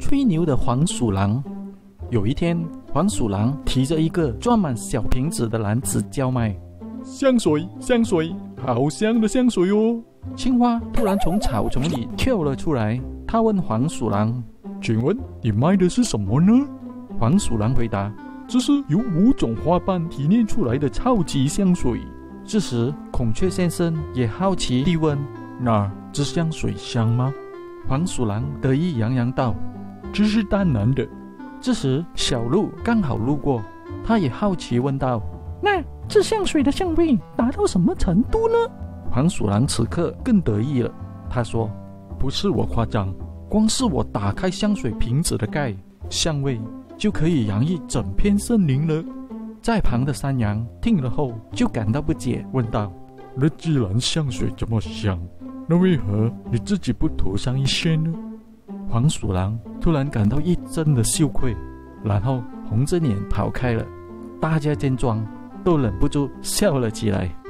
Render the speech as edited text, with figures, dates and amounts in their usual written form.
吹牛的黄鼠狼。有一天，黄鼠狼提着一个装满小瓶子的篮子叫卖： 香水，香水，好香的香水哦！ 青蛙突然从草丛里跳了出来，他问黄鼠狼： 请问你卖的是什么呢？ 黄鼠狼回答： 这是由5种花瓣提炼出来的超级香水。 这时，孔雀先生也好奇地问： 那这香水香吗？ 黄鼠狼得意洋洋道： 这是当然的。 这时，小鹿刚好路过，他也好奇问道：那这香水的香味达到什么程度呢？黄鼠狼此刻更得意了，他说： 不是我夸张， 光是我打开香水瓶子的盖，香味就可以洋溢整片森林了。在旁的山羊听了后就感到不解，问道： 那既然香水这么香，那为何你自己不涂上一些呢？ 黄鼠狼突然感到一阵的羞愧，然后红着脸跑开了。大家见状都忍不住笑了起来。